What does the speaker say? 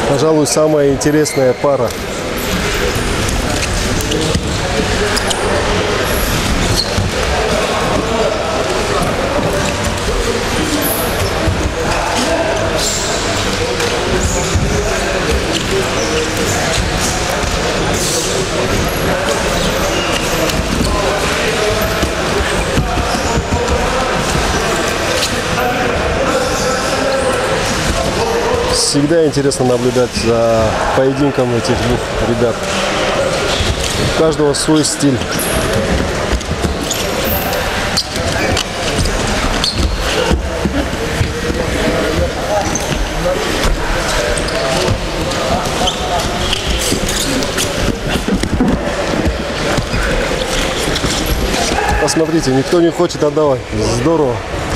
Пожалуй, самая интересная пара. Всегда интересно наблюдать за поединком этих двух ребят. У каждого свой стиль. Посмотрите, никто не хочет отдавать. Здорово.